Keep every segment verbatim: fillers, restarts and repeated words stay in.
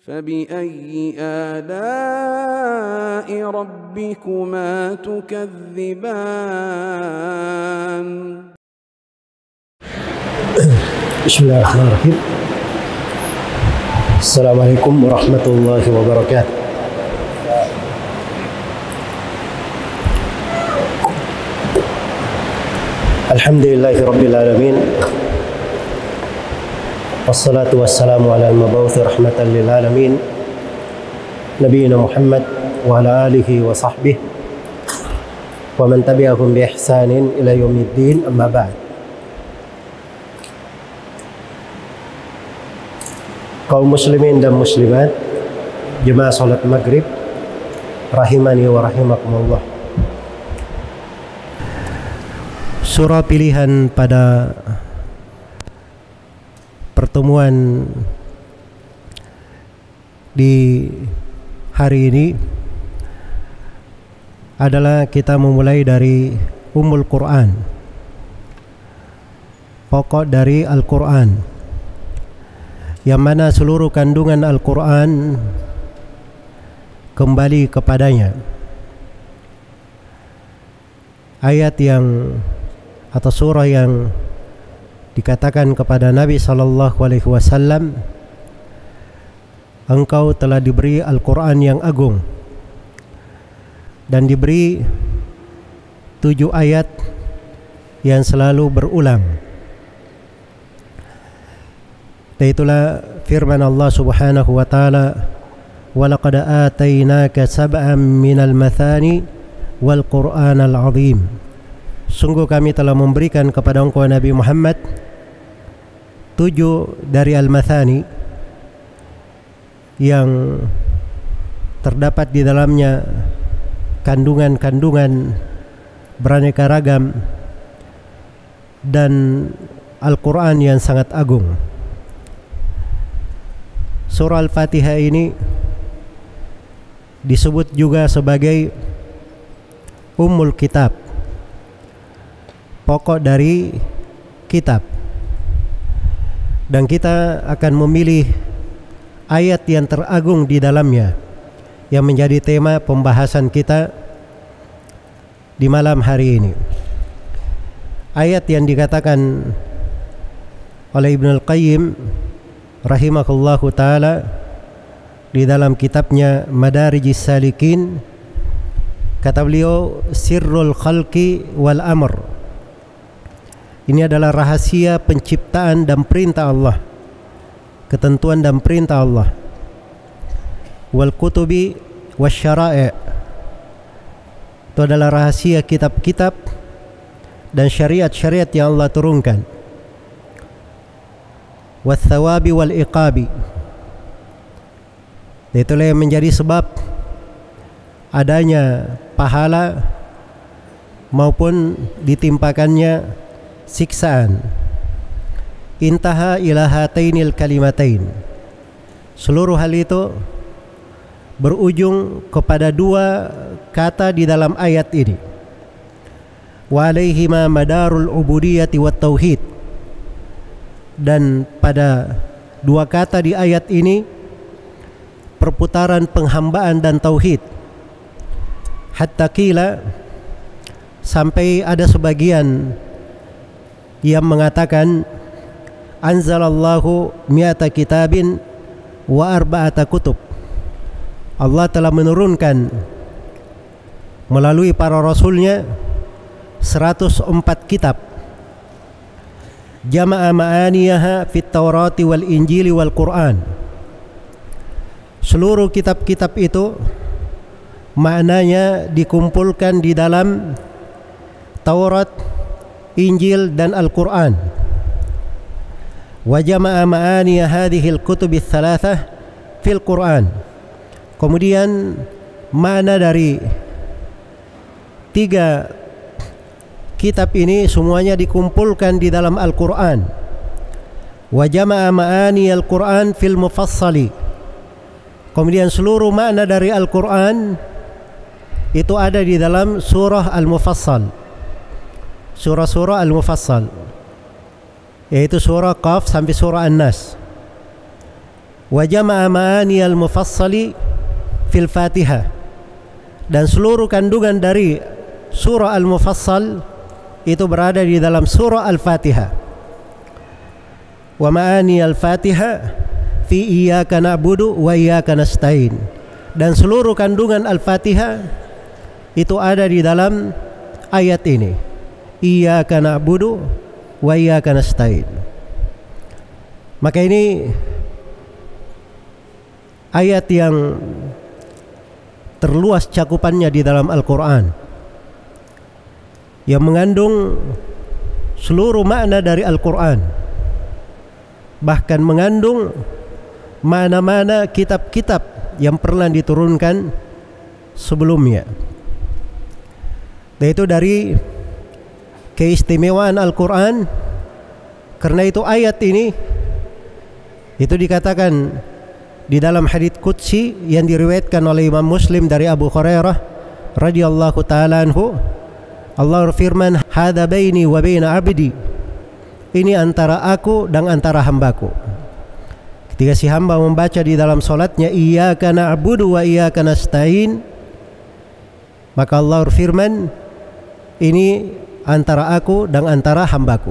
فبأي آلاء ربكما تكذبان بسم الله الرحمن الرحيم. السلام عليكم ورحمة الله وبركاته. الحمد لله رب العالمين، والصلاة والسلام على المبعوث رحمة للعالمين نبينا محمد وعلى آله وصحبه ومن تبعهم بإحسان إلى يوم الدين. أما بعد. Kaum muslimin dan muslimat, jemaah salat maghrib rahimani wa rahimakumullah. Surah pilihan pada pertemuan di hari ini adalah kita memulai dari Ummul Quran, pokok dari Al-Quran, yang mana seluruh kandungan Al-Quran kembali kepadanya. Ayat yang atau surah yang dikatakan kepada Nabi sallallahu alaihi wasallam, engkau telah diberi Al-Quran yang agung dan diberi tujuh ayat yang selalu berulang. Dan itulah firman Allah Subhanahu wa taala, "Wa laqad atainaka sab'an minal mathani wal Qur'anal 'azim." Sungguh kami telah memberikan kepada engkau Nabi Muhammad tujuh dari al-mathani yang terdapat di dalamnya kandungan-kandungan beraneka ragam dan Al-Quran yang sangat agung. Surah Al-Fatihah ini disebut juga sebagai Ummul Kitab, pokok dari kitab. Dan kita akan memilih ayat yang teragung di dalamnya yang menjadi tema pembahasan kita di malam hari ini. Ayat yang dikatakan oleh Ibnu Al-Qayyim rahimahullahu ta'ala di dalam kitabnya Madarijis Salikin, kata beliau, sirrul khalqi wal amr. Ini adalah rahasia penciptaan dan perintah Allah, ketentuan dan perintah Allah. Wal kutubi wasyara'i, itu adalah rahasia kitab-kitab dan syariat-syariat yang Allah turunkan. Wathawabi wal iqabi, itulah yang menjadi sebab adanya pahala maupun ditimpakannya siksaan. Intaha ila hatainil kalimatain, seluruh hal itu berujung kepada dua kata di dalam ayat ini. Wa alaihima madarul ubudiyati wat tauhid, dan pada dua kata di ayat ini perputaran penghambaan dan tauhid. Hatta qila, sampai ada sebagian yang mengatakan anzalallahu mi'ata kitabin wa arba'ata kutub, Allah telah menurunkan melalui para rasulnya seratus empat kitab. Jama'a ma'aniyaha fit Taurati wal Injili wal Quran, seluruh kitab-kitab itu maknanya dikumpulkan di dalam Taurat, Injil dan Al-Quran. Wa jama'a ma'aniya hadhil kutubi thalathah fil Quran, kemudian makna dari tiga kitab ini semuanya dikumpulkan di dalam Al-Quran. Wa jama'a ma'ani Al-Quran fil mufassali, kemudian seluruh makna dari Al-Quran itu ada di dalam surah Al-Mufassal, surah-surah Al-Mufassal, yaitu surah Qaf sampai surah An-Nas. wa jama'a ma'ani al-mufassali fil Fatihah, dan seluruh kandungan dari surah Al-Mufassal itu berada di dalam surah Al-Fatihah. Wa ma'ani al-Fatihah fi iyyaka na'budu wa iyyaka nasta'in, dan seluruh kandungan Al-Fatihah itu ada di dalam ayat ini, iyyaka na'budu wa iyyaka nasta'in. Maka ini ayat yang terluas cakupannya di dalam Al-Quran, yang mengandung seluruh makna dari Al-Quran, bahkan mengandung mana-mana kitab-kitab yang pernah diturunkan sebelumnya. Yaitu dari keistimewaan Al-Quran, karena itu ayat ini itu dikatakan di dalam hadits qudsi yang diriwayatkan oleh Imam Muslim dari Abu Hurairah radhiyallahu taala anhu, Allah berfirman, "Hadza baini wa baina 'abdi." Ini antara aku dan antara hambaku. Ketika si hamba membaca di dalam salatnya, "Iyyaka na'budu wa iyyaka nasta'in," maka Allah berfirman, ini antara aku dan antara hambaku.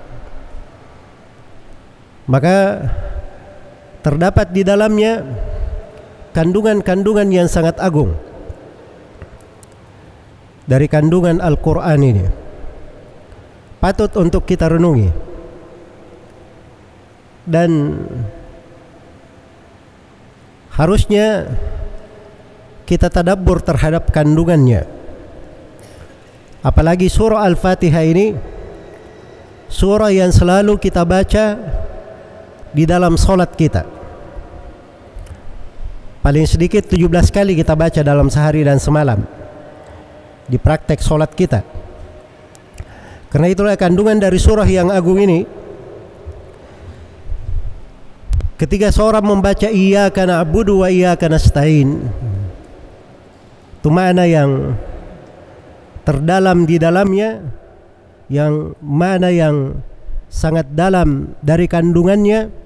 Maka terdapat di dalamnya kandungan-kandungan yang sangat agung dari kandungan Al-Quran ini, patut untuk kita renungi dan harusnya kita tadabbur terhadap kandungannya. Apalagi surah Al-Fatihah ini surah yang selalu kita baca di dalam solat kita. Paling sedikit tujuh belas kali kita baca dalam sehari dan semalam di praktek solat kita. Karena itulah kandungan dari surah yang agung ini. Ketika seorang membaca iyyaka na'budu wa iyyaka nasta'in, itu makna yang terdalam di dalamnya, yang mana yang sangat dalam dari kandungannya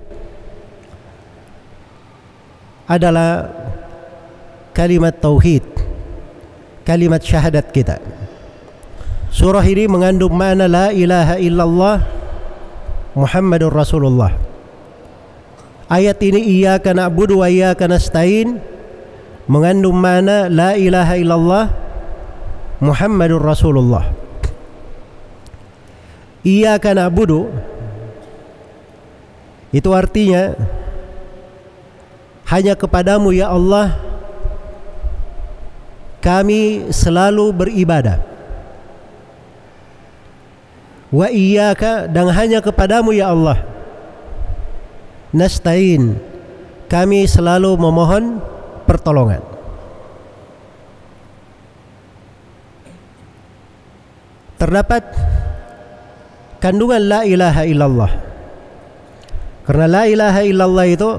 adalah kalimat tauhid, kalimat syahadat kita. Surah ini mengandung makna la ilaha illallah Muhammadur Rasulullah. Ayat ini iyyaka na'budu wa iyyaka nasta'in mengandung makna la ilaha illallah Muhammadur Rasulullah. Iyyaka na'budu itu artinya hanya kepadamu ya Allah kami selalu beribadah. Wa iyyaka, dan hanya kepadamu ya Allah nasta'in, kami selalu memohon pertolongan. Terdapat kandungan la ilaha illallah, karena la ilaha illallah itu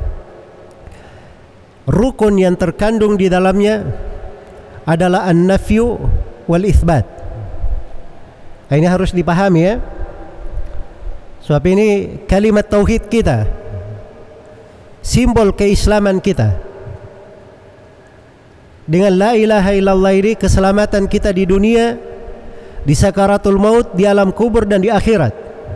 rukun yang terkandung di dalamnya adalah an-nafyu wal itsbat. Ini harus dipahami ya, sebab ini kalimat tauhid kita, simbol keislaman kita. Dengan la ilaha illallah ini keselamatan kita di dunia, di sakaratul maut, di alam kubur, dan di akhirat.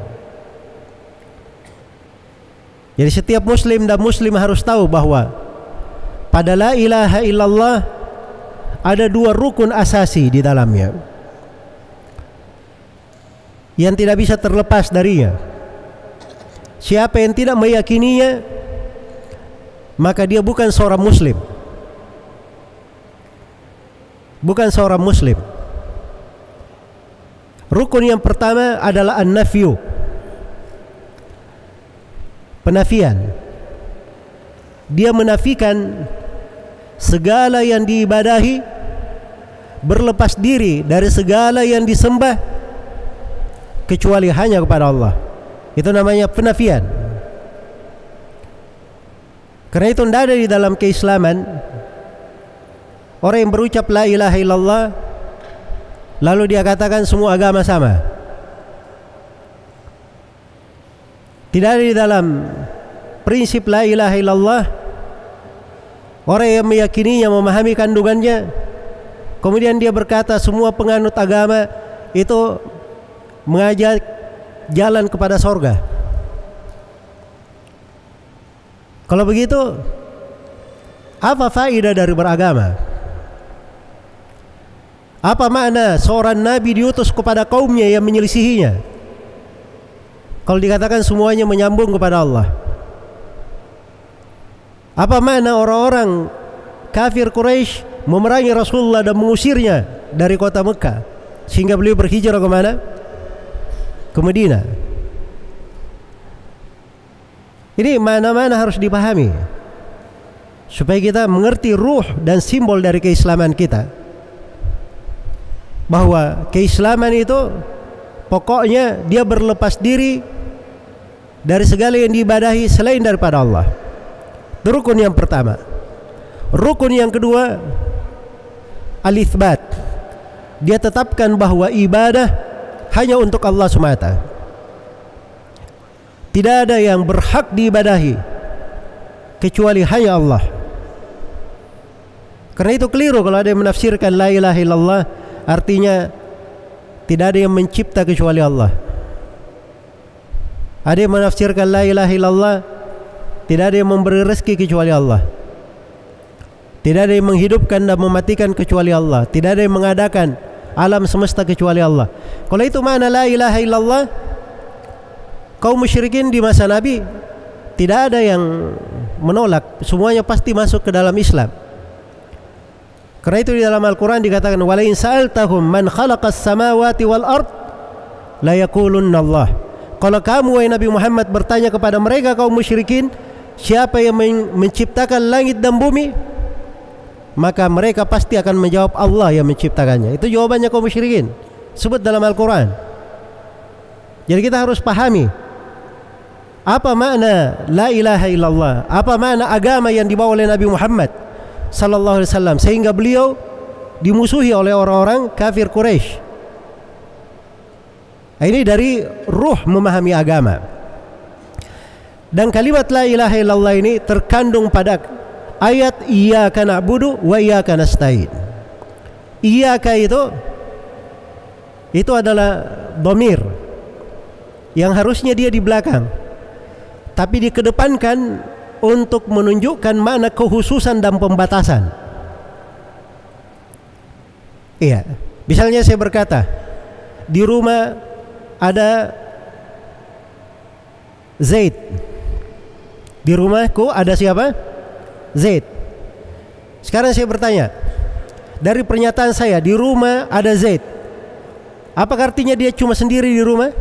Jadi setiap muslim dan muslim harus tahu bahwa pada la ilaha illallah ada dua rukun asasi di dalamnya yang tidak bisa terlepas darinya. Siapa yang tidak meyakininya, maka dia bukan seorang muslim. Bukan seorang muslim. Rukun yang pertama adalah an-nafyu, penafian. Dia menafikan segala yang diibadahi, berlepas diri dari segala yang disembah kecuali hanya kepada Allah. Itu namanya penafian. Karena itu tidak ada di dalam keislaman orang yang berucap la ilaha illallah lalu dia katakan semua agama sama. Tidak ada di dalam prinsip la ilaha illallah, orang yang meyakininya, memahami kandungannya, kemudian dia berkata semua penganut agama itu mengajak jalan kepada sorga. Kalau begitu, apa faedah dari beragama? Apa makna seorang nabi diutus kepada kaumnya yang menyelisihinya? Kalau dikatakan semuanya menyambung kepada Allah. Apa makna orang-orang kafir Quraisy memerangi Rasulullah dan mengusirnya dari kota Mekah sehingga beliau berhijrah ke mana? Ke Madinah. Ini mana-mana harus dipahami supaya kita mengerti ruh dan simbol dari keislaman kita. Bahwa keislaman itu pokoknya dia berlepas diri dari segala yang diibadahi selain daripada Allah. Itu rukun yang pertama. Rukun yang kedua, al-itsbat. Dia tetapkan bahwa ibadah hanya untuk Allah semata. Tidak ada yang berhak diibadahi kecuali hanya Allah. Karena itu keliru kalau ada yang menafsirkan la ilaha illallah artinya tidak ada yang mencipta kecuali Allah. Ada yang menafsirkan la ilaha illallah tidak ada yang memberi rezeki kecuali Allah. Tidak ada yang menghidupkan dan mematikan kecuali Allah. Tidak ada yang mengadakan alam semesta kecuali Allah. Kalau itu mana la ilaha illallah, kaum musyrikin di masa Nabi tidak ada yang menolak, semuanya pasti masuk ke dalam Islam. Karena itu di dalam Al-Quran dikatakan wala in sa'altahum man khalaqas samawati wal ard la yaqulunna Allah. Kalau kamu wahai Nabi Muhammad bertanya kepada mereka kaum musyrikin, siapa yang menciptakan langit dan bumi, maka mereka pasti akan menjawab Allah yang menciptakannya. Itu jawabannya kaum musyrikin, sebut dalam Al-Quran. Jadi kita harus pahami apa makna la ilaha illallah, apa makna agama yang dibawa oleh Nabi Muhammad sallallahu alaihi wasallam sehingga beliau dimusuhi oleh orang-orang kafir Quraisy. Ini dari ruh memahami agama. Dan kalimat la ilaha illallah ini terkandung pada ayat iyyaka na'budu wa iyyaka nasta'in. Iyyaka itu itu adalah dhamir yang harusnya dia di belakang, tapi dikedepankan untuk menunjukkan makna kekhususan dan pembatasan. Iya, misalnya saya berkata di rumah ada Zaid. Di rumahku ada siapa? Zaid. Sekarang saya bertanya, dari pernyataan saya di rumah ada Zaid, apa artinya dia cuma sendiri di rumah?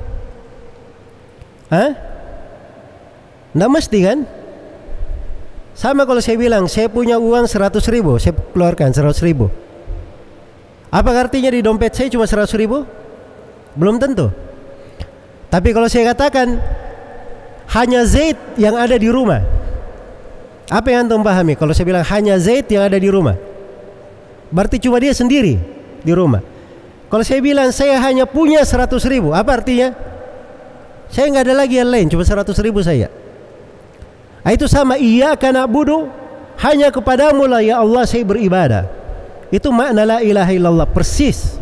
Hah? Nggak mesti kan? Sama kalau saya bilang saya punya uang seratus ribu, saya keluarkan seratus ribu, apa artinya di dompet saya cuma seratus ribu? Belum tentu. Tapi kalau saya katakan hanya Zaid yang ada di rumah, apa yang antum pahami? Kalau saya bilang hanya Zaid yang ada di rumah, berarti cuma dia sendiri di rumah. Kalau saya bilang saya hanya punya seratus ribu, apa artinya? Saya nggak ada lagi yang lain, cuma seratus ribu saya. Itu sama iyyaka na'budu, hanya kepadamu lah ya Allah saya beribadah. Itu makna la ilaha illallah persis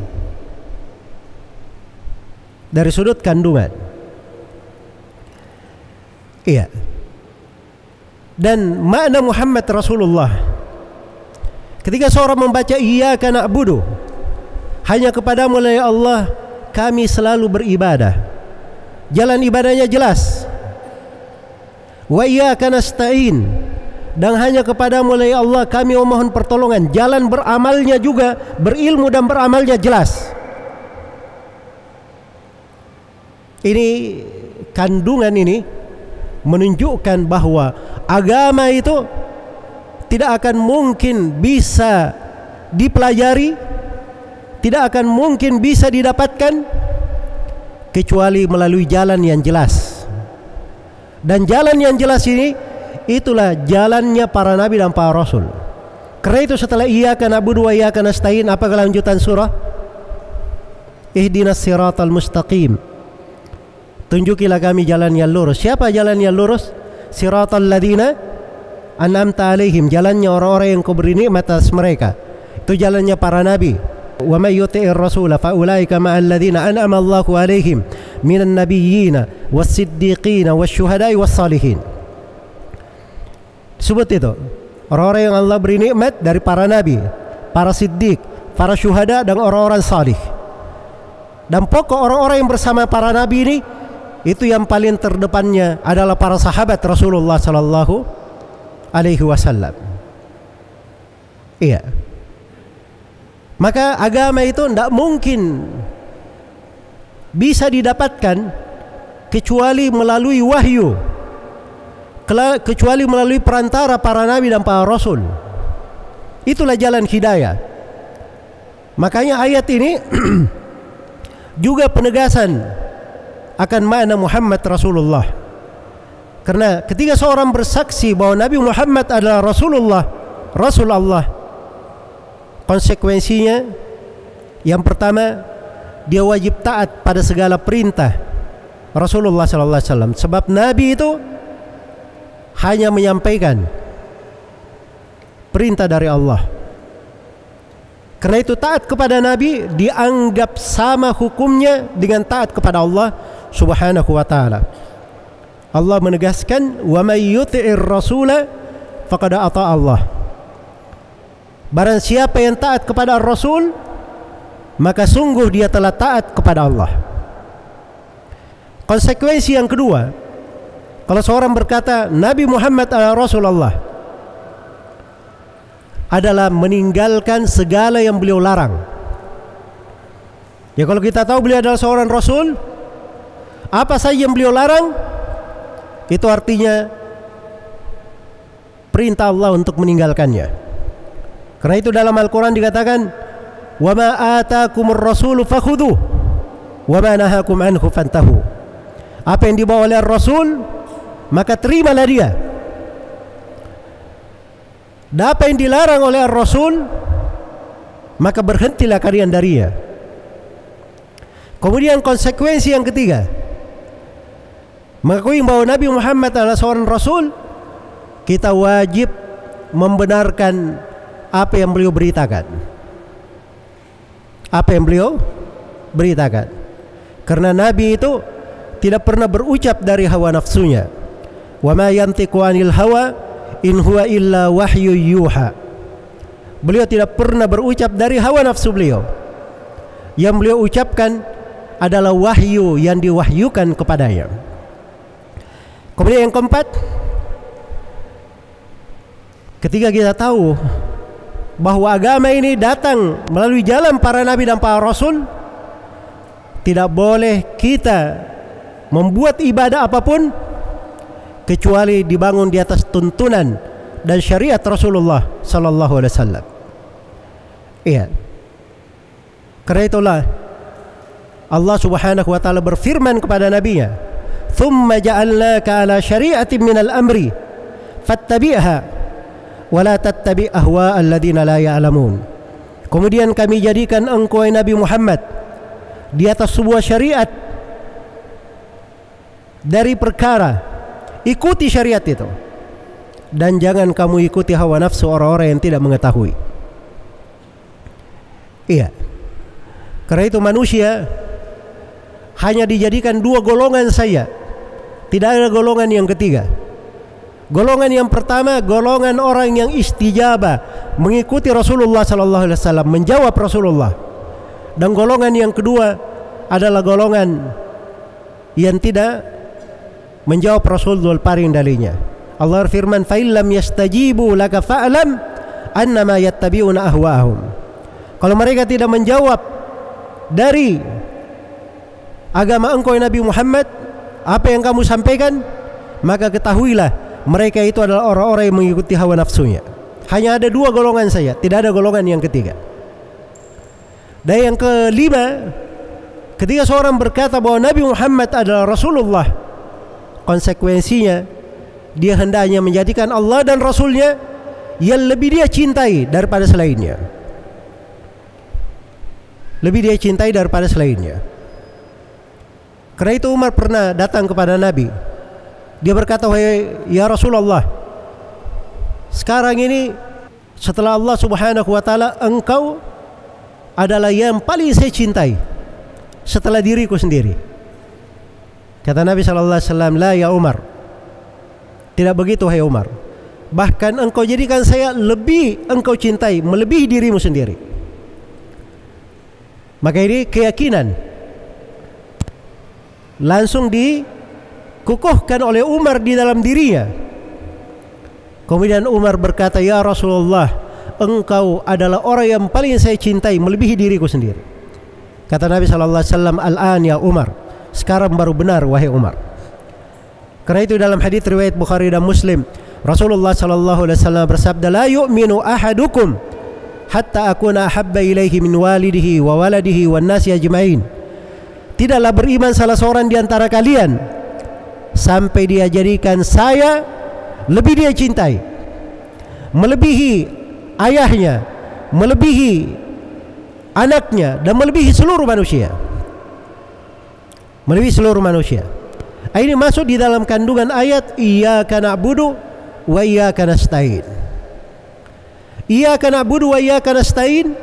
dari sudut kandungan. Iya. Dan makna Muhammad Rasulullah, ketika seorang membaca iyyaka na'budu, hanya kepadamu lah ya Allah kami selalu beribadah, jalan ibadahnya jelas. Wa iyyaka nasta'in, dan hanya kepadamu lah ya Allah kami memohon pertolongan, jalan beramalnya juga, berilmu dan beramalnya jelas. Ini kandungan ini menunjukkan bahwa agama itu tidak akan mungkin bisa dipelajari, tidak akan mungkin bisa didapatkan kecuali melalui jalan yang jelas. Dan jalan yang jelas ini itulah jalannya para nabi dan para rasul. Karena itu setelah iyyaka na'budu wa iyyaka nasta'in, apa kelanjutan surah? Ihdinas siratal mustaqim, tunjukilah kami jalan yang lurus. Siapa jalan yang lurus? siratal ladzina an'amta alaihim, jalannya orang-orang yang kau beri nikmat atas mereka. Itu jalannya para nabi. Wa may yuti'ir rasula fa ulaika ma'al ladzina an'ama Allahu alaihim minan nabiyyina was-siddiqina wasyuhada'i was-salihin. Sebut itu orang-orang yang Allah beri nikmat dari para nabi, para siddiq, para syuhada dan orang-orang salih. Dan pokok orang-orang yang bersama para nabi ini, itu yang paling terdepannya adalah para sahabat Rasulullah sallallahu alaihi wasallam. Iya. Maka agama itu tidak mungkin bisa didapatkan kecuali melalui wahyu, kecuali melalui perantara para nabi dan para rasul. Itulah jalan hidayah. Makanya ayat ini juga penegasan akan makna Muhammad Rasulullah. Karena ketika seorang bersaksi bahwa Nabi Muhammad adalah Rasulullah, Rasul Allah, konsekuensinya yang pertama, dia wajib taat pada segala perintah Rasulullah sallallahu alaihi wasallam. Sebab Nabi itu hanya menyampaikan perintah dari Allah. Karena itu taat kepada Nabi dianggap sama hukumnya dengan taat kepada Allah Subhanahu wa taala. Allah menegaskan, "Wa may yuti'ir rasula faqad ata Allah." Barang siapa yang taat kepada Rasul, maka sungguh dia telah taat kepada Allah. Konsekuensi yang kedua, kalau seorang berkata Nabi Muhammad adalah Rasulullah, adalah meninggalkan segala yang beliau larang. Ya, kalau kita tahu beliau adalah seorang Rasul, apa saja yang beliau larang, itu artinya perintah Allah untuk meninggalkannya. Karena itu dalam Al-Quran dikatakan, "Wa ma atakumur rasulu fakhudhuh wa ma nahakum anhu fantahu." Apa yang dibawa oleh Rasul, maka terimalah dia. Dan apa yang dilarang oleh Rasul, maka berhentilah kalian darinya. Kemudian konsekuensi yang ketiga, mengakui bahwa Nabi Muhammad adalah seorang Rasul, kita wajib membenarkan apa yang beliau beritakan. Apa yang beliau beritakan. Karena Nabi itu tidak pernah berucap dari hawa nafsunya. Wa ma yantiqu anil hawa in huwa illa wahyu yuha. Beliau tidak pernah berucap dari hawa nafsu beliau. Yang beliau ucapkan adalah wahyu yang diwahyukan kepadanya. Kemudian yang keempat, ketika kita tahu bahwa agama ini datang melalui jalan para nabi dan para rasul, tidak boleh kita membuat ibadah apapun kecuali dibangun di atas tuntunan dan syariat Rasulullah sallallahu alaihi wasallam. Iya. Karena itulah Allah Subhanahu wa taala berfirman kepada nabinya, "Tsumma ja'alnaka 'ala syari'atin minal amri fattabi'ha wa la tattabi' ahwa alladziina la ya'lamun." Kemudian kami jadikan engkau Nabi Muhammad di atas sebuah syariat dari perkara, ikuti syariat itu dan jangan kamu ikuti hawa nafsu orang-orang yang tidak mengetahui. Iya. Karena itu manusia hanya dijadikan dua golongan saja, tidak ada golongan yang ketiga. Golongan yang pertama, golongan orang yang istijabah, mengikuti Rasulullah sallallahu alaihi wasallam, menjawab Rasulullah. Dan golongan yang kedua adalah golongan yang tidak menjawab Rasul dul paring dalinya. Allah firman, "Fa illam yastajibu laka fa'lam annama yattabi'una ahwa'ahum." Kalau mereka tidak menjawab dari agama engkau Nabi Muhammad, apa yang kamu sampaikan, maka ketahuilah mereka itu adalah orang-orang yang mengikuti hawa nafsunya. Hanya ada dua golongan saja, tidak ada golongan yang ketiga. Dan yang kelima, ketika seorang berkata bahwa Nabi Muhammad adalah Rasulullah, konsekuensinya dia hendaknya menjadikan Allah dan Rasulnya yang lebih dia cintai daripada selainnya. Lebih dia cintai daripada selainnya. Karena itu Umar pernah datang kepada Nabi Dia berkata, "Wahai ya Rasulullah, sekarang ini setelah Allah Subhanahu wa taala, engkau adalah yang paling saya cintai setelah diriku sendiri." Kata Nabi sallallahu alaihi wasallam, "La ya Umar. Tidak begitu wahai Umar. Bahkan engkau jadikan saya lebih engkau cintai, melebihi dirimu sendiri." Maka ini keyakinan langsung dikukuhkan oleh Umar di dalam dirinya. Kemudian Umar berkata, "Ya Rasulullah, engkau adalah orang yang paling saya cintai, melebihi diriku sendiri." Kata Nabi sallallahu alaihi wasallam, "Al-an ya Umar. Sekarang baru benar wahai Umar." Karena itu dalam hadis riwayat Bukhari dan Muslim, Rasulullah sallallahu alaihi wasallam bersabda, "La yu'minu ahadukum hatta akuna ahabba ilaihi min walidihi wa waladihi wan nasi ajmain." Tidaklah beriman salah seorang di antara kalian sampai dia jadikan saya lebih dia cintai, melebihi ayahnya, melebihi anaknya, dan melebihi seluruh manusia. Melebihi seluruh manusia. Ini masuk di dalam kandungan ayat iyyaka na'budu wa iyyaka nasta'in. Iyyaka na'budu wa iyyaka nasta'in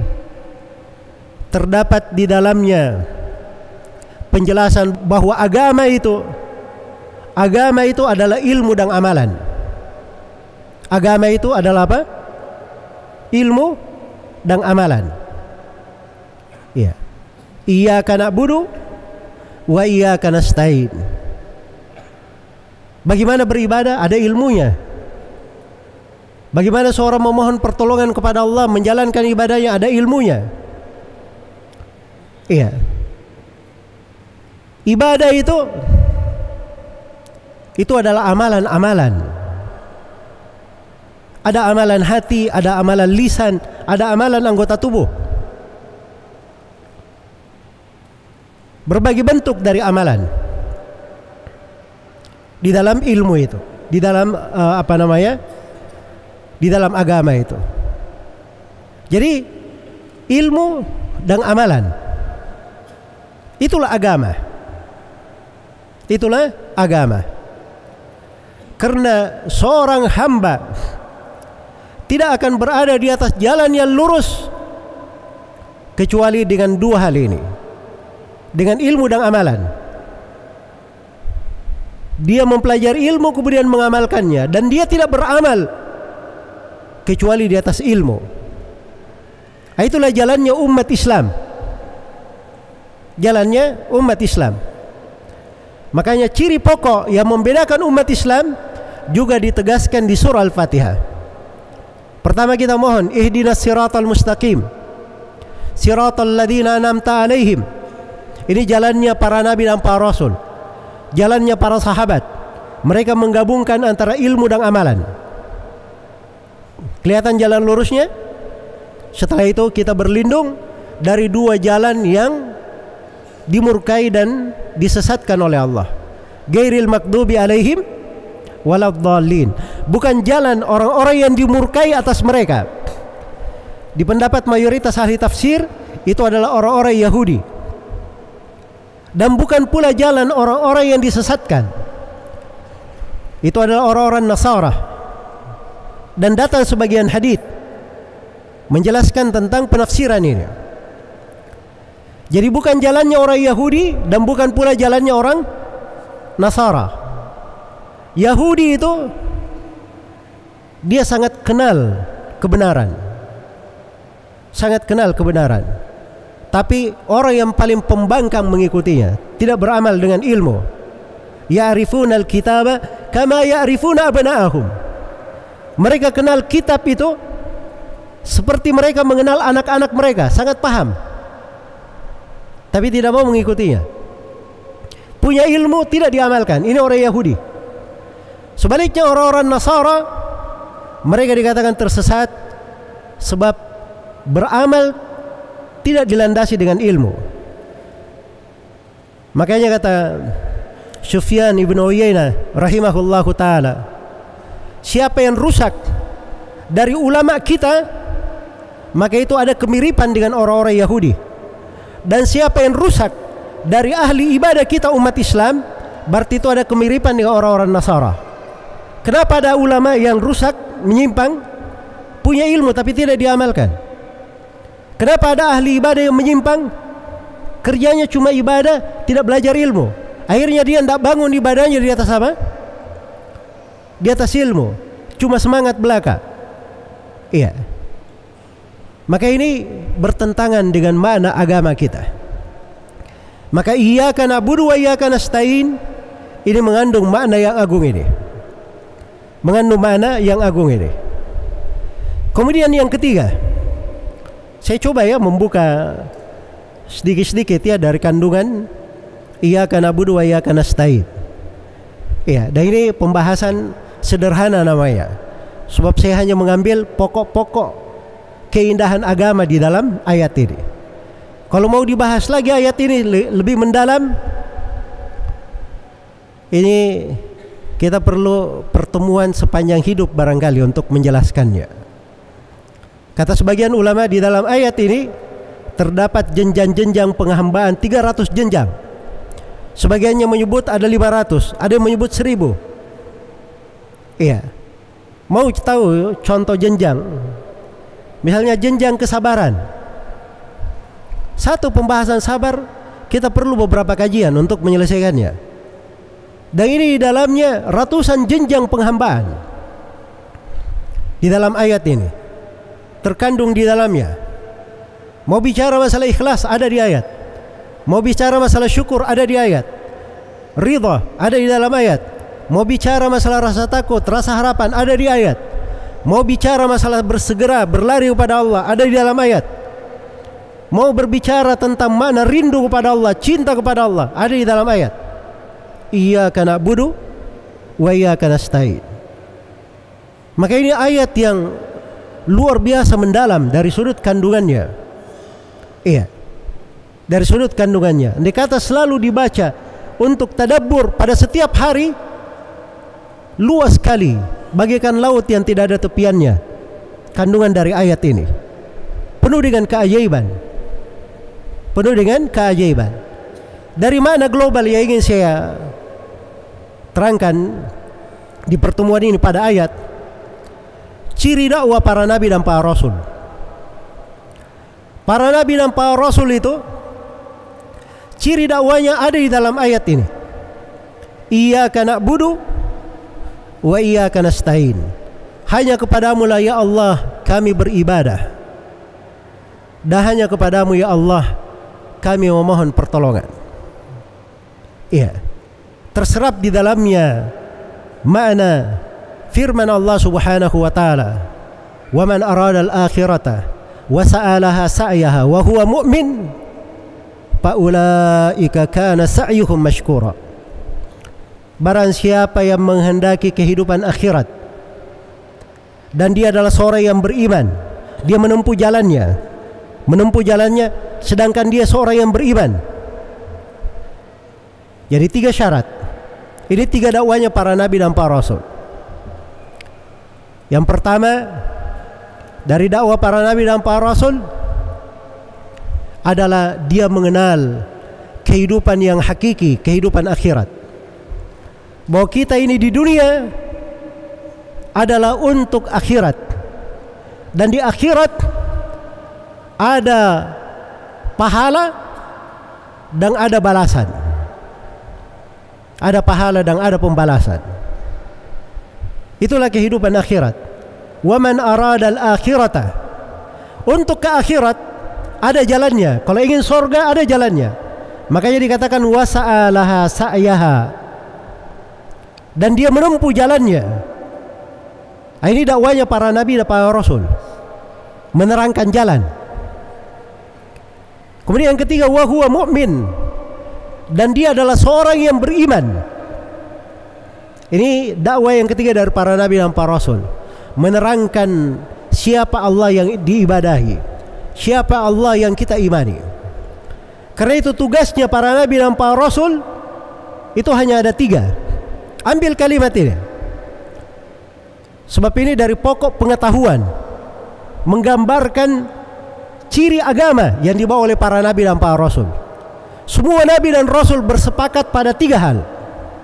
terdapat di dalamnya penjelasan bahwa agama itu agama itu adalah ilmu dan amalan. Agama itu adalah apa? Ilmu dan amalan. Iya. Iyyaka na'budu wa iyyaka nasta'in. Bagaimana beribadah? Ada ilmunya. Bagaimana seorang memohon pertolongan kepada Allah, menjalankan ibadahnya, ada ilmunya. Iya. Ibadah itu itu adalah amalan-amalan. Ada amalan hati, ada amalan lisan, ada amalan anggota tubuh. Berbagai bentuk dari amalan di dalam ilmu itu, di dalam uh, apa namanya, di dalam agama itu. Jadi ilmu dan amalan itulah agama. Itulah agama. Karena seorang hamba tidak akan berada di atas jalan yang lurus kecuali dengan dua hal ini, dengan ilmu dan amalan. Dia mempelajari ilmu kemudian mengamalkannya, dan dia tidak beramal kecuali di atas ilmu. Itulah jalannya umat Islam. Jalannya umat Islam. Makanya ciri pokok yang membedakan umat Islam juga ditegaskan di surah Al-Fatihah. Pertama kita mohon, ihdinas siratal mustaqim, siratal ladzina an'amta alaihim. Ini jalannya para nabi dan para rasul, jalannya para sahabat. Mereka menggabungkan antara ilmu dan amalan. Kelihatan jalan lurusnya? Setelah itu kita berlindung dari dua jalan yang dimurkai dan disesatkan oleh Allah. Ghairil maghdubi alaihim waladdallin. Bukan jalan orang-orang yang dimurkai atas mereka. Di pendapat mayoritas ahli tafsir, itu adalah orang-orang Yahudi. Dan bukan pula jalan orang-orang yang disesatkan. Itu adalah orang-orang Nasara. Dan datang sebagian hadits menjelaskan tentang penafsiran ini. Jadi bukan jalannya orang Yahudi dan bukan pula jalannya orang Nasara. Yahudi itu dia sangat kenal kebenaran, sangat kenal kebenaran. Tapi orang yang paling pembangkang mengikutinya, tidak beramal dengan ilmu. Ya'rifuna al-kitaba kama ya'rifuna abna'ahum. Mereka kenal kitab itu seperti mereka mengenal anak-anak mereka, sangat paham. Tapi tidak mau mengikutinya. Punya ilmu tidak diamalkan. Ini orang Yahudi. Sebaliknya orang-orang Nasara, mereka dikatakan tersesat sebab beramal tidak dilandasi dengan ilmu. Makanya kata Sufyan ibn Uyainah rahimahullahu ta'ala, siapa yang rusak dari ulama kita, maka itu ada kemiripan dengan orang-orang Yahudi. Dan siapa yang rusak dari ahli ibadah kita umat Islam, berarti itu ada kemiripan dengan orang-orang Nasara. Kenapa ada ulama yang rusak, menyimpang, punya ilmu tapi tidak diamalkan? Kenapa ada ahli ibadah yang menyimpang, kerjanya cuma ibadah, tidak belajar ilmu? Akhirnya dia tidak bangun ibadahnya di atas apa? Di atas ilmu, cuma semangat belaka. Iya. Maka ini bertentangan dengan makna agama kita. Maka iyyaka na'budu wa iyyaka nasta'in ini mengandung makna yang agung ini. Mengandung makna yang agung ini. Kemudian yang ketiga, saya coba ya membuka sedikit-sedikit ya dari kandungan iyyaka na'budu wa iyyaka nasta'in. Iya, dan ini pembahasan sederhana namanya. Sebab saya hanya mengambil pokok-pokok keindahan agama di dalam ayat ini. Kalau mau dibahas lagi ayat ini lebih mendalam, ini kita perlu pertemuan sepanjang hidup barangkali untuk menjelaskannya. Kata sebagian ulama di dalam ayat ini terdapat jenjang-jenjang penghambaan tiga ratus jenjang. Sebagiannya menyebut ada lima ratus, ada yang menyebut seribu. Iya. Mau tahu contoh jenjang? Misalnya jenjang kesabaran. Satu pembahasan sabar kita perlu beberapa kajian untuk menyelesaikannya. Dan ini di dalamnya ratusan jenjang penghambaan. Di dalam ayat ini terkandung di dalamnya. Mau bicara masalah ikhlas ada di ayat. Mau bicara masalah syukur ada di ayat. Ridha ada di dalam ayat. Mau bicara masalah rasa takut, rasa harapan ada di ayat. Mau bicara masalah bersegera, berlari kepada Allah ada di dalam ayat. Mau berbicara tentang makna rindu kepada Allah, cinta kepada Allah ada di dalam ayat. Iyyaka na'budu wa iyyaka nasta'in. Maka ini ayat yang luar biasa mendalam dari sudut kandungannya. Iya. Dari sudut kandungannya. Andai kata selalu dibaca untuk tadabbur pada setiap hari, luas sekali, bagaikan laut yang tidak ada tepiannya kandungan dari ayat ini. Penuh dengan keajaiban. Penuh dengan keajaiban. Dari makna global yang ingin saya terangkan di pertemuan ini pada ayat, ciri dakwah para nabi dan para rasul. Para nabi dan para rasul itu ciri dakwanya ada di dalam ayat ini. Iyyaka na'budu wa iyyaka nasta'in. Hanya kepadamu lah ya Allah kami beribadah, dan hanya kepadamu ya Allah kami memohon pertolongan. Iya. Terserap di dalamnya makna firman Allah Subhanahu wa taala, "Wa man arada al-akhirata wa sa'alaha sa'yaha wa huwa mu'min fa ulaika kana sa'yuhum mashkura." Barang siapa yang menghendaki kehidupan akhirat dan dia adalah seorang yang beriman, dia menempuh jalannya, menempuh jalannya sedangkan dia seorang yang beriman. Jadi tiga syarat. Ini tiga dakwanya para nabi dan para rasul. Yang pertama dari dakwah para nabi dan para rasul adalah dia mengenal kehidupan yang hakiki, kehidupan akhirat. Bahwa kita ini di dunia adalah untuk akhirat, dan di akhirat ada pahala dan ada balasan. Ada pahala dan ada pembalasan. Itulah kehidupan akhirat. Wa man arada al-akhirata. Untuk ke akhirat ada jalannya. Kalau ingin surga ada jalannya. Makanya dikatakan wa sa'alaha sa'yaha. Dan dia menempuh jalannya. Ini dakwanya para nabi dan para rasul, menerangkan jalan. Kemudian yang ketiga, wa huwa mu'min, dan dia adalah seorang yang beriman. Ini dakwah yang ketiga dari para nabi dan para rasul, menerangkan siapa Allah yang diibadahi, siapa Allah yang kita imani. Karena itu tugasnya para nabi dan para rasul itu hanya ada tiga. Ambil kalimat ini, sebab ini dari pokok pengetahuan, menggambarkan ciri agama yang dibawa oleh para nabi dan para rasul. Semua nabi dan rasul bersepakat pada tiga hal.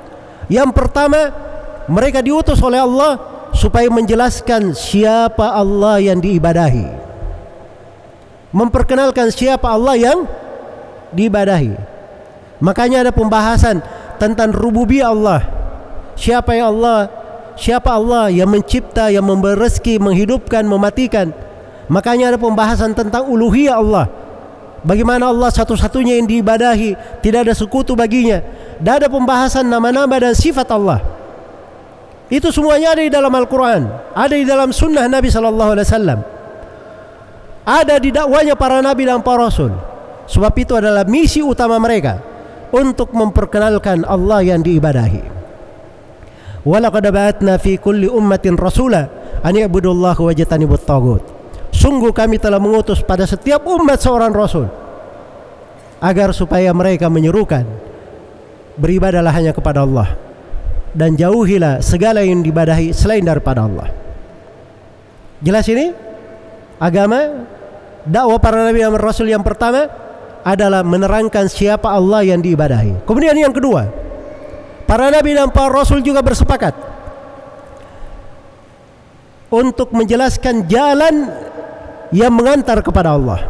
Yang pertama, mereka diutus oleh Allah supaya menjelaskan siapa Allah yang diibadahi, memperkenalkan siapa Allah yang diibadahi. Makanya ada pembahasan tentang rububiyah Allah. Siapa yang Allah, siapa Allah yang mencipta, yang memberi rezeki, menghidupkan, mematikan. Makanya ada pembahasan tentang uluhiyah Allah. Bagaimana Allah satu-satunya yang diibadahi, tidak ada sekutu baginya. Dan ada pembahasan nama-nama dan sifat Allah. Itu semuanya ada di dalam Al-Quran, ada di dalam sunnah Nabi Sallallahu Alaihi Wasallam, ada di dakwanya para nabi dan para rasul. Sebab itu adalah misi utama mereka untuk memperkenalkan Allah yang diibadahi. Walaqad ba'atna fi kulli ummatin rasula an ya'budullaha wajtanibut taghut. Sungguh kami telah mengutus pada setiap umat seorang rasul agar supaya mereka menyerukan beribadahlah hanya kepada Allah dan jauhilah segala yang diibadahi selain daripada Allah. Jelas ini? Agama dakwah para nabi dan rasul yang pertama adalah menerangkan siapa Allah yang diibadahi. Kemudian yang kedua, para nabi dan para rasul juga bersepakat untuk menjelaskan jalan yang mengantar kepada Allah.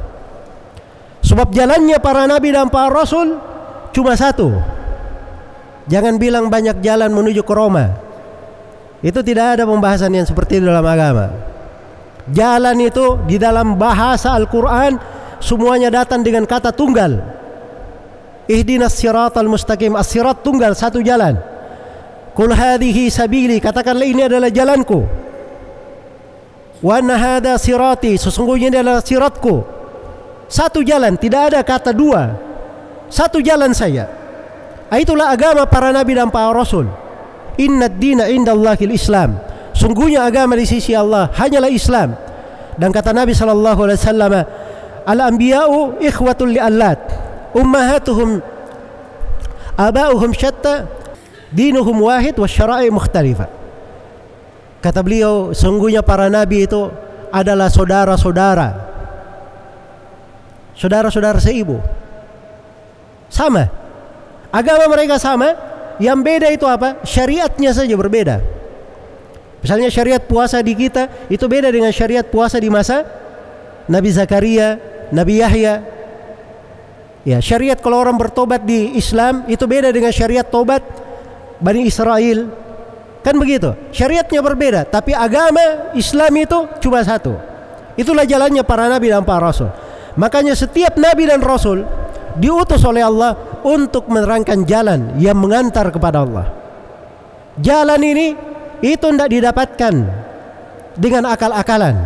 Sebab jalannya para nabi dan para rasul cuma satu. Jangan bilang banyak jalan menuju ke Roma. Itu tidak ada pembahasan yang seperti itu dalam agama. Jalan itu di dalam bahasa Al-Quran semuanya datang dengan kata tunggal. Ihdinas siratal mustaqim. As-sirat tunggal, satu jalan. Qul hadhihi sabili, katakanlah ini adalah jalanku. Wa anna hadha sirati, sesungguhnya ini adalah siratku. Satu jalan, tidak ada kata dua. Satu jalan saja. Itulah agama para nabi dan para rasul. Inna ad-dina indallahil Islam. Sungguhnya agama di sisi Allah hanyalah Islam. Dan kata Nabi sallallahu alaihi wasallam, al-anbiya'u ikhwatul li'allat, ummahatuhum aba'uhum syatta, dinuhum wahid wa syara'i mukhtalifah. Kata beliau, sungguhnya para nabi itu adalah saudara-saudara, saudara-saudara seibu, sama, agama mereka sama. Yang beda itu apa? Syariatnya saja berbeda. Misalnya syariat puasa di kita itu beda dengan syariat puasa di masa Nabi Zakaria, Nabi Yahya. Ya, syariat kalau orang bertobat di Islam itu beda dengan syariat tobat Bani Israel. Kan begitu. Syariatnya berbeda, tapi agama Islam itu cuma satu. Itulah jalannya para nabi dan para rasul. Makanya setiap nabi dan rasul diutus oleh Allah untuk menerangkan jalan yang mengantar kepada Allah. Jalan ini itu tidak didapatkan dengan akal-akalan.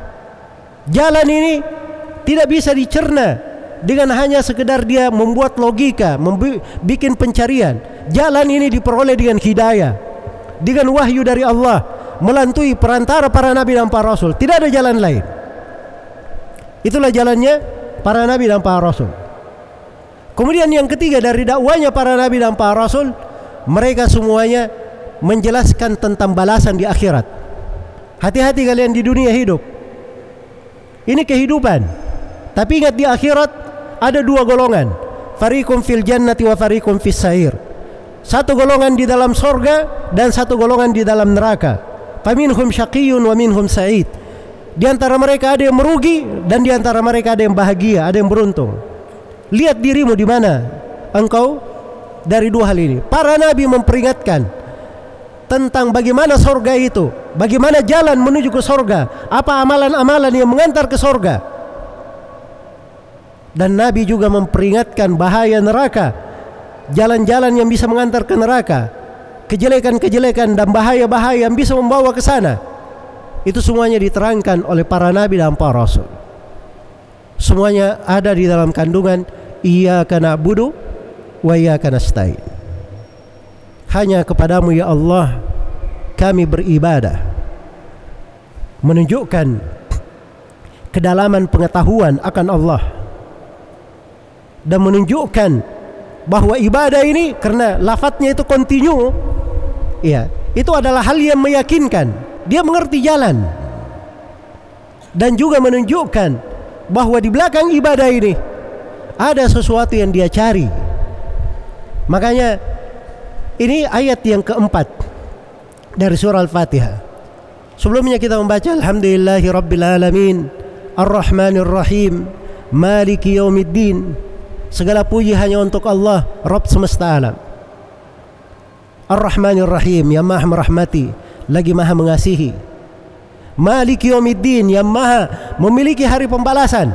Jalan ini tidak bisa dicerna dengan hanya sekedar dia membuat logika, membuat pencarian. Jalan ini diperoleh dengan hidayah, dengan wahyu dari Allah, melalui perantara para nabi dan para rasul. Tidak ada jalan lain. Itulah jalannya para nabi dan para rasul. Kemudian yang ketiga dari dakwanya para nabi dan para rasul, mereka semuanya menjelaskan tentang balasan di akhirat. Hati-hati kalian di dunia hidup. Ini kehidupan. Tapi ingat di akhirat ada dua golongan. Fariqum fil jannati wa fariqum fis sa'ir. Satu golongan di dalam sorga dan satu golongan di dalam neraka. Faminhum syaqiyyun wa minhum sa'id. Di antara mereka ada yang merugi dan di antara mereka ada yang bahagia, ada yang beruntung. Lihat dirimu di mana engkau dari dua hal ini. Para nabi memperingatkan tentang bagaimana sorga itu, bagaimana jalan menuju ke sorga, apa amalan-amalan yang mengantar ke sorga. Dan Nabi juga memperingatkan bahaya neraka, jalan-jalan yang bisa mengantar ke neraka, kejelekan-kejelekan dan bahaya-bahaya yang bisa membawa ke sana. Itu semuanya diterangkan oleh para nabi dan para rasul. Semuanya ada di dalam kandungan iyyaka na'budu wa iyyaka nasta'in. Hanya kepadamu ya Allah kami beribadah. Menunjukkan kedalaman pengetahuan akan Allah dan menunjukkan bahwa ibadah ini karena lafadznya itu kontinu, ya, itu adalah hal yang meyakinkan. Dia mengerti jalan dan juga menunjukkan bahwa di belakang ibadah ini ada sesuatu yang dia cari. Makanya Ini ayat yang keempat dari surah Al-Fatihah. Sebelumnya kita membaca Alhamdulillahi Rabbil Alamin Ar-Rahmanir Rahim Maliki Yaumiddin. Segala puji hanya untuk Allah, Rabb semesta alam. Ar-Rahmanir Rahim, yang maha merahmati lagi maha mengasihi. Maliki Yaumiddin, yang maha memiliki hari pembalasan.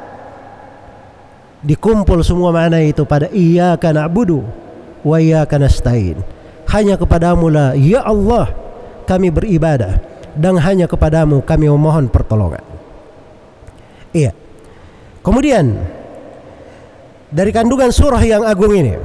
Dikumpul semua makna itu pada Iyyaka na'budu wa iyyaka nasta'in. Hanya kepadamu lah ya Allah kami beribadah, dan hanya kepadamu kami memohon pertolongan. Iya. Kemudian dari kandungan surah yang agung ini,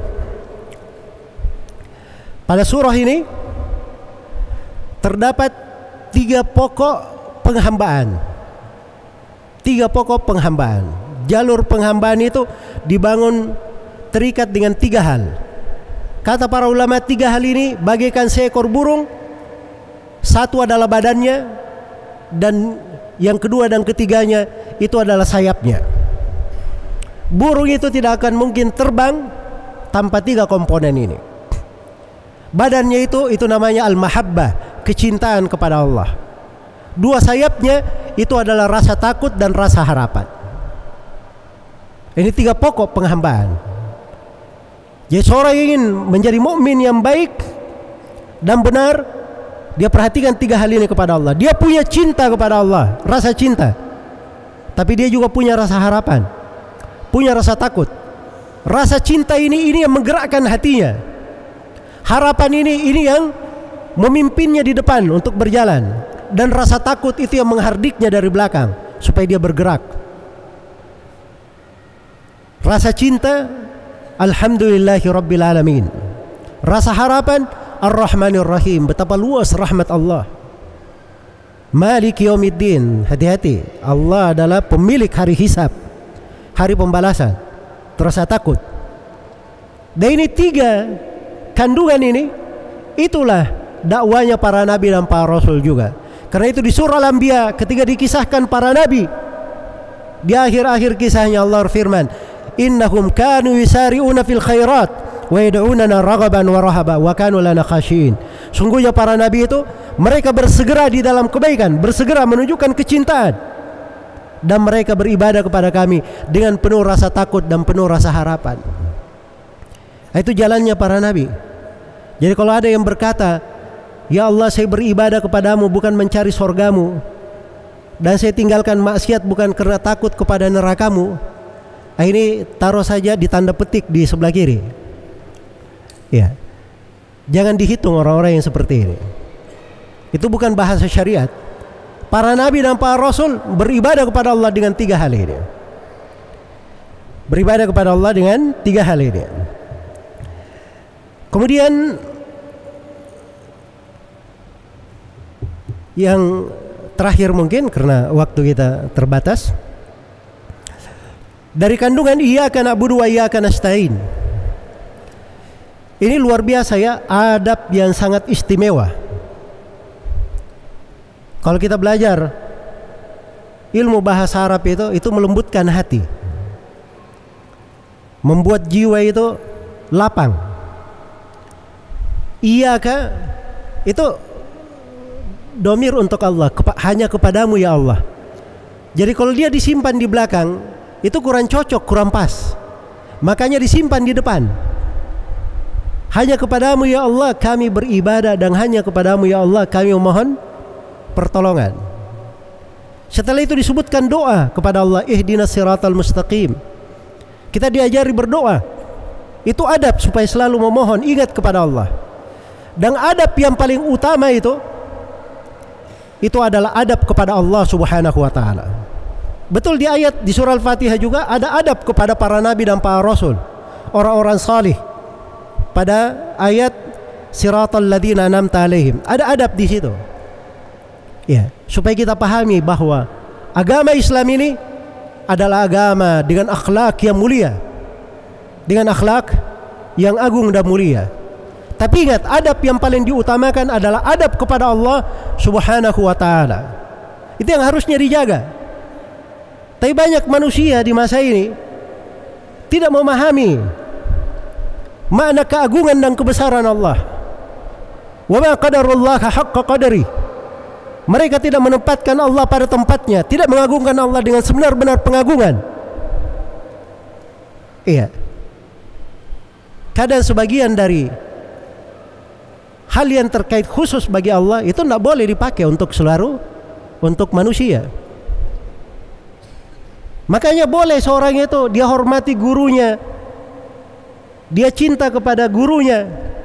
pada surah ini terdapat tiga pokok penghambaan. Tiga pokok penghambaan. Jalur penghambaan itu dibangun terikat dengan tiga hal. Kata para ulama, tiga hal ini bagaikan seekor burung. Satu adalah badannya, dan yang kedua dan ketiganya itu adalah sayapnya. Burung itu tidak akan mungkin terbang tanpa tiga komponen ini. Badannya itu itu namanya al-mahabbah, kecintaan kepada Allah. Dua sayapnya itu adalah rasa takut dan rasa harapan. Ini tiga pokok penghambaan. Jadi seorang yang ingin menjadi mukmin yang baik dan benar, dia perhatikan tiga hal ini kepada Allah. Dia punya cinta kepada Allah, rasa cinta. Tapi dia juga punya rasa harapan, punya rasa takut. Rasa cinta ini ini yang menggerakkan hatinya. Harapan ini ini yang memimpinnya di depan untuk berjalan, dan rasa takut itu yang menghardiknya dari belakang supaya dia bergerak. Rasa cinta, Alhamdulillahi Rabbil Alamin. Rasa harapan, Ar-Rahmanir Rahim, betapa luas rahmat Allah. Maliki Yaumiddin, hati-hati, Allah adalah pemilik hari hisab, hari pembalasan. Terasa takut. Dan ini tiga kandungan ini, itulah dakwanya para nabi dan para rasul juga. Karena itu di surah Al-Anbiya ketika dikisahkan para nabi, di akhir-akhir kisahnya Allah firman, innahum kanu yusari'una fil khairat wa yad'unana raghaban wa rahaba wa kanu lana khashin. Sungguhnya para nabi itu mereka bersegera di dalam kebaikan, bersegera menunjukkan kecintaan, dan mereka beribadah kepada kami dengan penuh rasa takut dan penuh rasa harapan. Itu jalannya para nabi. Jadi kalau ada yang berkata, ya Allah saya beribadah kepadamu bukan mencari sorgamu, dan saya tinggalkan maksiat bukan karena takut kepada nerakamu, ini taruh saja di tanda petik di sebelah kiri. Ya, jangan dihitung orang-orang yang seperti ini. Itu bukan bahasa syariat. Para nabi dan para rasul beribadah kepada Allah dengan tiga hal ini. Beribadah kepada Allah dengan tiga hal ini. Kemudian yang terakhir mungkin karena waktu kita terbatas, dari kandungan Iyyaka na'budu wa iyyaka nasta'in. Ini luar biasa ya, adab yang sangat istimewa. Kalau kita belajar ilmu bahasa Arab itu, itu melembutkan hati, membuat jiwa itu lapang. Iyyaka itu domir untuk Allah, kepa, hanya kepadamu ya Allah. Jadi kalau dia disimpan di belakang, itu kurang cocok, kurang pas. Makanya disimpan di depan. Hanya kepadamu ya Allah kami beribadah, dan hanya kepadamu ya Allah kami memohon pertolongan. Setelah itu disebutkan doa kepada Allah, ihdinas siratal mustaqim. Kita diajari berdoa. Itu adab supaya selalu memohon, ingat kepada Allah. Dan adab yang paling utama itu itu adalah adab kepada Allah Subhanahu wa taala. Betul, di ayat di surah Al-Fatihah juga ada adab kepada para nabi dan para rasul, orang-orang salih. Pada ayat siratal ladzina an'amta alaihim ada adab di situ. Ya, supaya kita pahami bahwa agama Islam ini adalah agama dengan akhlak yang mulia, dengan akhlak yang agung dan mulia. Tapi ingat, adab yang paling diutamakan adalah adab kepada Allah Subhanahu wa taala. Itu yang harusnya dijaga. Tapi banyak manusia di masa ini tidak memahami makna keagungan dan kebesaran Allah. Wa ma qadarullaha haqqa qadari. Mereka tidak menempatkan Allah pada tempatnya, tidak mengagungkan Allah dengan sebenar-benar pengagungan. Iya. Kadang sebagian dari hal yang terkait khusus bagi Allah itu tidak boleh dipakai untuk seluruh untuk manusia. Makanya boleh seorang itu dia hormati gurunya, dia cinta kepada gurunya,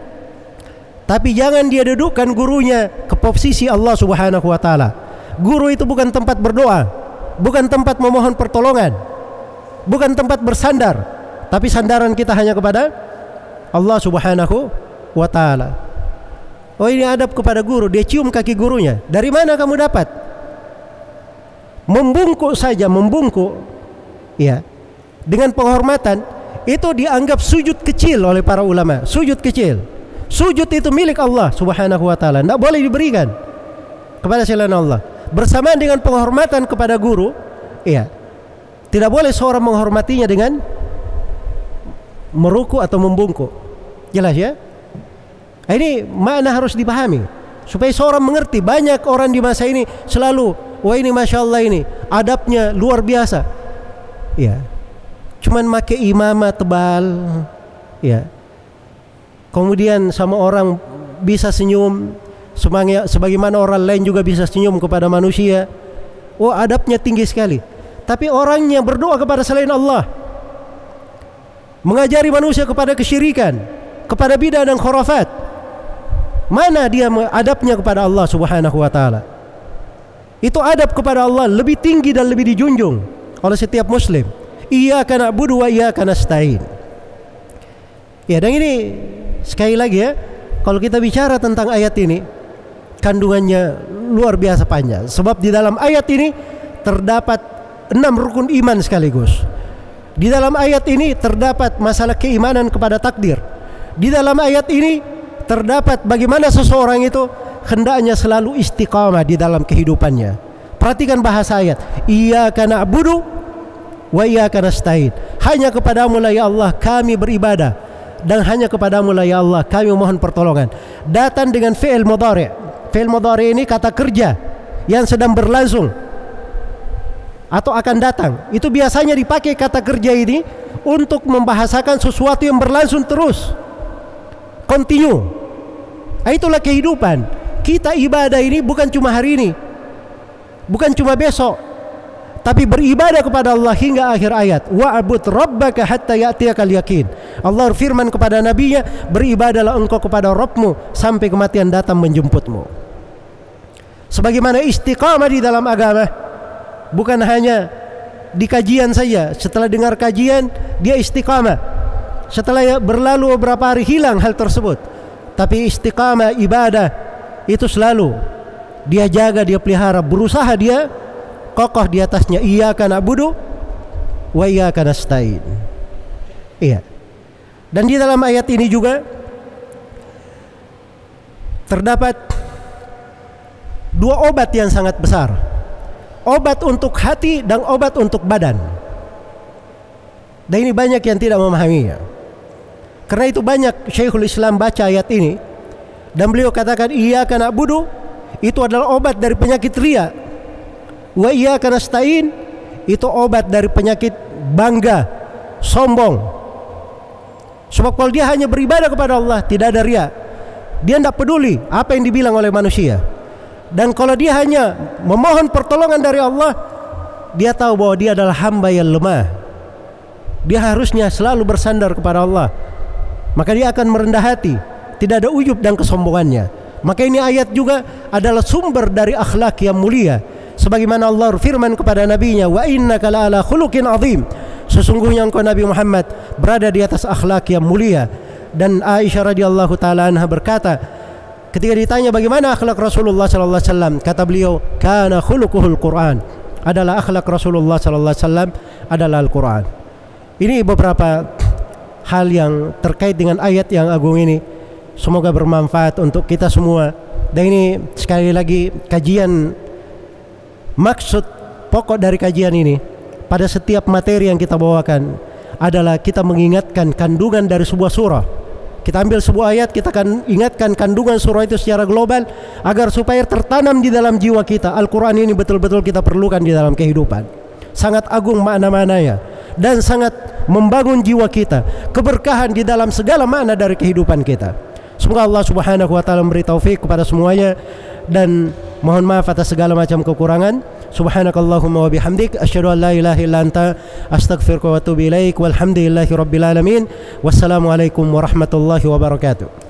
tapi jangan dia dudukkan gurunya ke posisi Allah Subhanahu wa taala. Guru itu bukan tempat berdoa, bukan tempat memohon pertolongan, bukan tempat bersandar, tapi sandaran kita hanya kepada Allah Subhanahu wa taala. Oh, ini adab kepada guru, dia cium kaki gurunya. Dari mana kamu dapat? Membungkuk saja, membungkuk ya, dengan penghormatan itu dianggap sujud kecil oleh para ulama. Sujud kecil, sujud itu milik Allah Subhanahu wa taala, tidak boleh diberikan kepada selain Allah. Bersamaan dengan penghormatan kepada guru, ya, tidak boleh seorang menghormatinya dengan meruku atau membungkuk. Jelas ya? Ini makna harus dipahami supaya seorang mengerti. Banyak orang di masa ini selalu, wah ini masya Allah ini adabnya luar biasa. Ya, cuman pakai imamah tebal, ya. Kemudian sama orang bisa senyum, sebagaimana orang lain juga bisa senyum kepada manusia. Oh, adabnya tinggi sekali. Tapi orangnya berdoa kepada selain Allah, mengajari manusia kepada kesyirikan, kepada bidah dan khurafat. Mana dia adabnya kepada Allah Subhanahu wa taala? Itu adab kepada Allah lebih tinggi dan lebih dijunjung oleh setiap muslim. Iyyaka na'budu wa iyyaka nasta'in. Ya, dan ini sekali lagi ya, kalau kita bicara tentang ayat ini, kandungannya luar biasa panjang. Sebab di dalam ayat ini terdapat enam rukun iman sekaligus. Di dalam ayat ini terdapat masalah keimanan kepada takdir. Di dalam ayat ini terdapat bagaimana seseorang itu hendaknya selalu istiqamah di dalam kehidupannya. Perhatikan bahasa ayat. Iyyaka na'budu wa iyyaka nasta'in. Hanya kepadamu lah ya Allah kami beribadah, dan hanya kepadamu lah ya Allah kami mohon pertolongan. Datang dengan fi'il mudhari'. Fi'il mudhari' ini kata kerja yang sedang berlangsung atau akan datang. Itu biasanya dipakai kata kerja ini untuk membahasakan sesuatu yang berlangsung terus, continue. Itulah kehidupan kita. Ibadah ini bukan cuma hari ini, bukan cuma besok, tapi beribadah kepada Allah hingga akhir ayat. Wa'bud rabbaka hatta ya'tiyakal yakin. Allah firman kepada nabinya, beribadahlah engkau kepada Rabbmu sampai kematian datang menjemputmu. Sebagaimana istiqamah di dalam agama bukan hanya di kajian saja. Setelah dengar kajian dia istiqamah, setelah berlalu beberapa hari hilang hal tersebut. Tapi istiqamah ibadah itu selalu dia jaga, dia pelihara, berusaha dia kokoh di atasnya. Iyyaka na'budu wa iyyaka nasta'in. Iya. Dan di dalam ayat ini juga terdapat dua obat yang sangat besar. Obat untuk hati dan obat untuk badan. Dan ini banyak yang tidak memahaminya. Karena itu banyak Syekhul Islam baca ayat ini dan beliau katakan iyyaka na'budu itu adalah obat dari penyakit riya. Wa iyyaka nasta'in itu obat dari penyakit bangga, sombong. Sebab kalau dia hanya beribadah kepada Allah, tidak ada riya, dia tidak peduli apa yang dibilang oleh manusia. Dan kalau dia hanya memohon pertolongan dari Allah, dia tahu bahwa dia adalah hamba yang lemah. Dia harusnya selalu bersandar kepada Allah. Maka dia akan merendah hati, tidak ada ujub dan kesombongannya. Maka ini ayat juga adalah sumber dari akhlak yang mulia. Sebagaimana Allah firman kepada nabinya, wa innaka la'ala khuluqin azim. Sesungguhnya engkau Nabi Muhammad berada di atas akhlak yang mulia. Dan Aisyah radhiyallahu taala anha berkata, ketika ditanya bagaimana akhlak Rasulullah sallallahu alaihi wasallam, kata beliau, kana khuluquhul Quran. Adalah akhlak Rasulullah sallallahu alaihi wasallam adalah Al-Quran. Ini beberapa hal yang terkait dengan ayat yang agung ini. Semoga bermanfaat untuk kita semua. Dan ini sekali lagi kajian, maksud pokok dari kajian ini pada setiap materi yang kita bawakan adalah kita mengingatkan kandungan dari sebuah surah, Kita ambil sebuah ayat, kita akan ingatkan kandungan surah itu secara global agar supaya tertanam di dalam jiwa kita. Al-Quran ini betul-betul kita perlukan di dalam kehidupan. Sangat agung makna-maknanya dan sangat membangun jiwa kita, keberkahan di dalam segala makna dari kehidupan kita. Semoga Allah Subhanahu wa taala memberi taufik kepada semuanya, dan mohon maaf atas segala macam kekurangan. Subhanakallahumma wa bihamdik asyhadu an la ilaha illa anta astaghfiruka wa atubu ilaik. Walhamdulillahi rabbil alamin. Wassalamu alaikum warahmatullahi wabarakatuh.